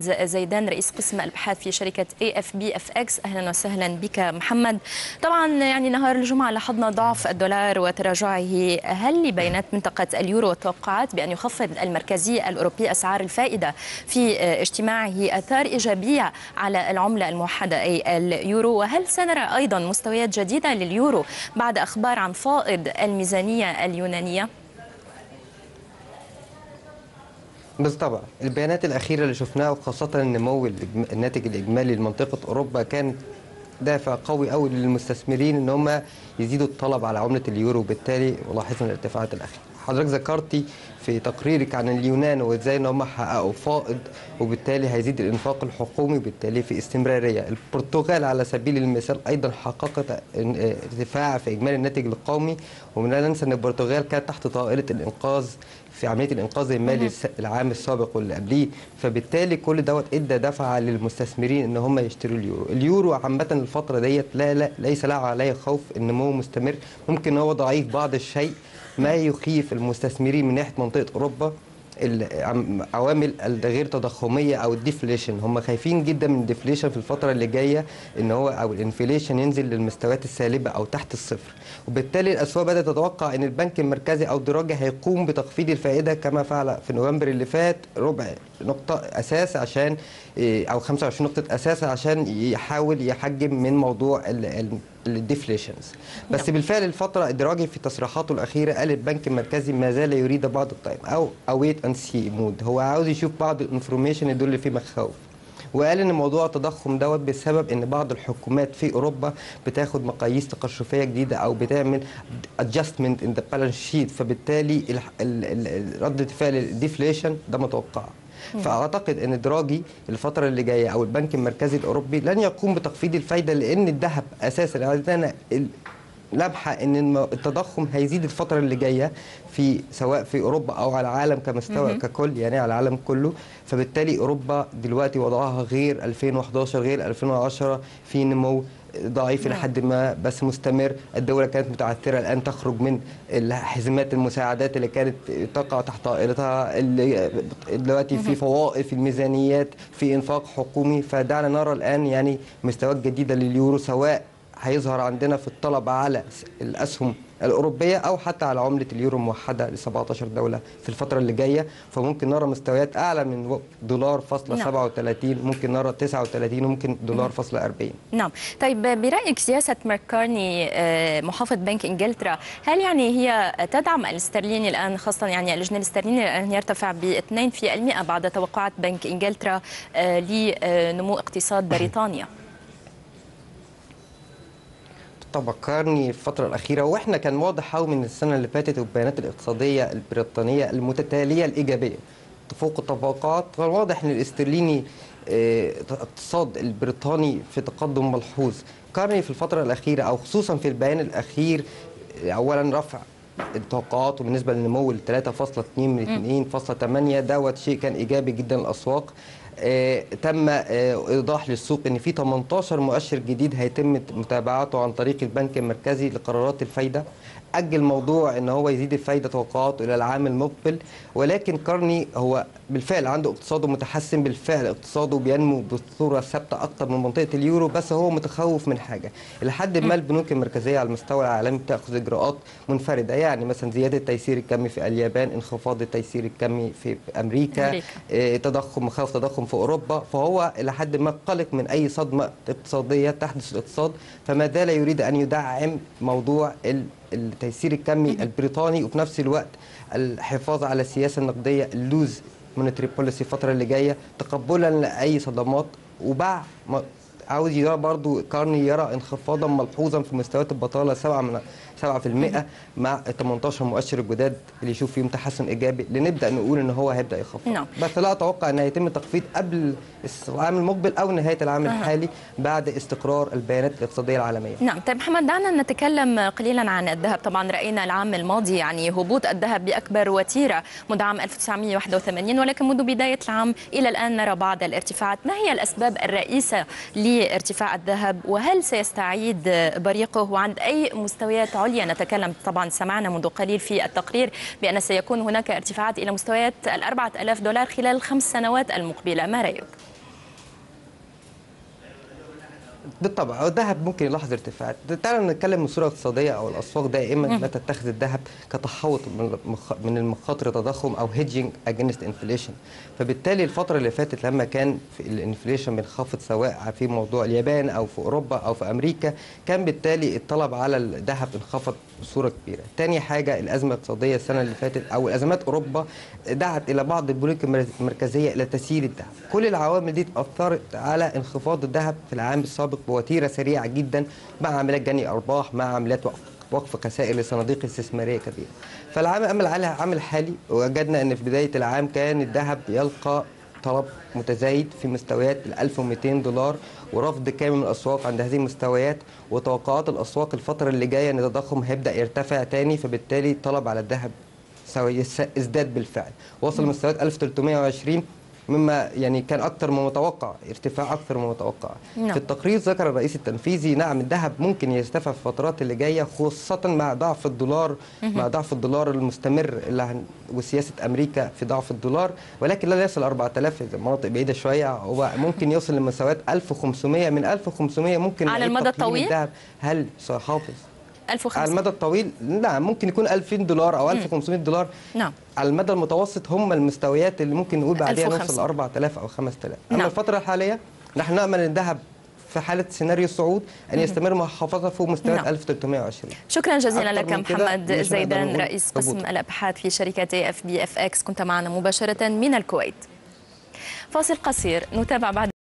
زيدان رئيس قسم الابحاث في شركه AFBFX. اهلا وسهلا بك محمد. طبعا يعني نهار الجمعه لاحظنا ضعف الدولار وتراجعه، هل لبيانات منطقه اليورو والتوقعات بان يخفض المركزي الاوروبي اسعار الفائده في اجتماعه اثار ايجابيه على العمله الموحده اي اليورو؟ وهل سنرى ايضا مستويات جديده لليورو بعد اخبار عن فائض الميزانيه اليونانيه؟ بالطبع البيانات الأخيرة اللي شفناها وخاصة النمو الناتج الإجمالي لمنطقة أوروبا كانت دافع قوي قوي للمستثمرين ان هم يزيدوا الطلب على عملة اليورو، وبالتالي لاحظنا الارتفاعات الأخيرة. حضرتك ذكرتي في تقريرك عن اليونان وازاي ان هم حققوا فائض وبالتالي هيزيد الانفاق الحكومي وبالتالي في استمرارية. البرتغال على سبيل المثال ايضا حققت ارتفاع في اجمالي الناتج القومي، ولا ننسى ان البرتغال كانت تحت طائلة الانقاذ في عمليه الانقاذ المالي العام السابق واللي قبليه، فبالتالي كل دوت ادى دفعه للمستثمرين ان هم يشتروا اليورو. اليورو عامه الفتره ديت ليس له عليه خوف، النمو مستمر، ممكن هو ضعيف بعض الشيء، ما يخيف المستثمرين من ناحيه منطقه اوروبا العوامل الغير تضخميه او الديفليشن. هم خايفين جدا من الديفليشن في الفتره اللي جايه، ان هو او الانفليشن ينزل للمستويات السالبه او تحت الصفر، وبالتالي الاسواق بدات تتوقع ان البنك المركزي او الدراجي هيقوم بتخفيض الفائده كما فعل في نوفمبر اللي فات ربع نقطه اساس عشان او 25 نقطه اساس عشان يحاول يحجم من موضوع الديفليشنز. بس بالفعل الفتره الدراجي في تصريحاته الاخيره قال البنك المركزي ما زال يريد بعض التايم او اويت اند سي مود، هو عاوز يشوف بعض الانفورميشن يدل فيه مخاوف، وقال ان موضوع التضخم دوت بسبب ان بعض الحكومات في اوروبا بتاخد مقاييس تقشفيه جديده او بتعمل ادجستمنت ان ذا بالانس شيت، فبالتالي رده فعل الديفليشن ده متوقع. فاعتقد ان دراجي الفتره اللي جايه او البنك المركزي الاوروبي لن يقوم بتخفيض الفايده، لان الذهب اساسا عندنا لمحه ان التضخم هيزيد الفتره اللي جايه في سواء في اوروبا او على العالم كمستوى ككل، يعني على العالم كله، فبالتالي اوروبا دلوقتي وضعها غير 2011 غير 2010 في نمو ضعيف الى حد ما بس مستمر. الدوله كانت متعثره الان تخرج من حزمات المساعدات اللي كانت تقع تحت طائلتها، دلوقتي في فوائد في الميزانيات، في انفاق حكومي، فدعنا نرى الان يعني مستويات جديده لليورو، سواء هيظهر عندنا في الطلب على الاسهم الاوروبيه او حتى على عمله اليورو الموحده ل 17 دوله في الفتره اللي جايه، فممكن نرى مستويات اعلى من دولار فاصلة 37، ممكن نرى 39 وممكن دولار فاصلة 40. نعم. طيب برايك سياسه ماكارني محافظ بنك انجلترا هل يعني هي تدعم الاسترليني الان، خاصه يعني الجنيه الاسترليني الان يرتفع ب 2% بعد توقعات بنك انجلترا لنمو اقتصاد بريطانيا؟ طبعا كارني الفترة الأخيرة واحنا كان واضح قوي من السنة اللي فاتت والبيانات الاقتصادية البريطانية المتتالية الإيجابية تفوق التوقعات، كان واضح إن الاسترليني الاقتصاد البريطاني في تقدم ملحوظ. كارني في الفترة الأخيرة أو خصوصا في البيان الأخير أولا رفع التوقعات بالنسبة للنمو ل 3.2 من 2.8، دوت شيء كان إيجابي جدا للأسواق. تم ايضاح للسوق ان في 18 مؤشر جديد هيتم متابعته عن طريق البنك المركزي لقرارات الفايده، اجل موضوع ان هو يزيد الفايده توقعاته الى العام المقبل، ولكن كارني هو بالفعل عنده اقتصاده متحسن، بالفعل اقتصاده بينمو بصوره ثابته اكتر من منطقه اليورو، بس هو متخوف من حاجه لحد ما البنوك المركزيه على المستوى العالمي بتاخذ اجراءات منفرده، يعني مثلا زياده التيسير الكمي في اليابان، انخفاض التيسير الكمي في امريكا. تضخم، مخاوف تضخم في اوروبا، فهو الى حد ما قلق من اي صدمه اقتصاديه تحدث الاقتصاد، فما زال يريد ان يدعم موضوع التيسير الكمي البريطاني وفي نفس الوقت الحفاظ على السياسه النقديه اللوز مونيتري بوليسي الفتره اللي جايه تقبلا لاي صدمات. وبعد عاوز يرى برضو كارني يرى انخفاضا ملحوظا في مستويات البطاله 7% مع 18 مؤشر الجداد اللي يشوف فيهم تحسن ايجابي لنبدا نقول ان هو هيبدا يخفض. بس لا اتوقع ان هيتم تخفيض قبل العام المقبل او نهايه العام الحالي بعد استقرار البيانات الاقتصاديه العالميه. نعم. طيب محمد دعنا نتكلم قليلا عن الذهب. طبعا راينا العام الماضي يعني هبوط الذهب باكبر وتيره منذ عام 1981، ولكن منذ بدايه العام الى الان نرى بعض الارتفاعات. ما هي الاسباب الرئيسه لارتفاع الذهب، وهل سيستعيد بريقه، وعند اي مستويات عليا نتكلم؟ طبعا سمعنا منذ قليل في التقرير بأن سيكون هناك ارتفاعات إلى مستويات $4000 خلال 5 سنوات المقبلة، ما رأيك؟ بالطبع الذهب ممكن يلاحظ ارتفاعات. تعالوا نتكلم من صوره اقتصاديه. او الاسواق دائما ما تتخذ الذهب كتحوط من المخاطر التضخم او هيدجينج اجينست انفليشن. فبالتالي الفتره اللي فاتت لما كان في الانفليشن بينخفض سواء في موضوع اليابان او في اوروبا او في امريكا، كان بالتالي الطلب على الذهب انخفض بصوره كبيره. تاني حاجه الازمه الاقتصاديه السنه اللي فاتت او الازمات اوروبا دعت الى بعض البنوك المركزيه الى تسييل الذهب. كل العوامل دي اثرت على انخفاض الذهب في العام السابق بوتيره سريعه جدا، مع عمليات جني ارباح، مع عمليات وقف خسائر لصناديق استثماريه كبيره. فالعام الحالي وجدنا ان في بدايه العام كان الذهب يلقى طلب متزايد في مستويات ال 1200 دولار ورفض كامل من الاسواق عند هذه المستويات، وتوقعات الاسواق الفتره اللي جايه ان التضخم هيبدا يرتفع تاني، فبالتالي الطلب على الذهب ازداد بالفعل، وصل مستويات 1320 مما يعني كان اكثر من متوقع، ارتفاع اكثر من متوقع. في التقرير ذكر الرئيس التنفيذي نعم الذهب ممكن يرتفع في الفترات اللي جايه، خاصه مع ضعف الدولار، مع ضعف الدولار المستمر وسياسه امريكا في ضعف الدولار، ولكن لا يصل 4000 مناطق بعيده شويه، هو ممكن يوصل لمستويات 1500. من 1500 ممكن على المدى الطويل الذهب هل سيحافظ 1500 على المدى الطويل؟ نعم ممكن يكون 2000 دولار او 1500 دولار. نعم. على المدى المتوسط هم المستويات اللي ممكن نقول بعدها نوصل ل 4000 او 5000. اما الفتره الحاليه نحن نامل ان الذهب في حالة سيناريو الصعود أن يستمر محافظة فوق مستويات 1320. شكرا جزيلا لك محمد زيدان، رئيس قسم الأبحاث في شركة AFB FX، كنت معنا مباشرة من الكويت. فاصل قصير نتابع بعد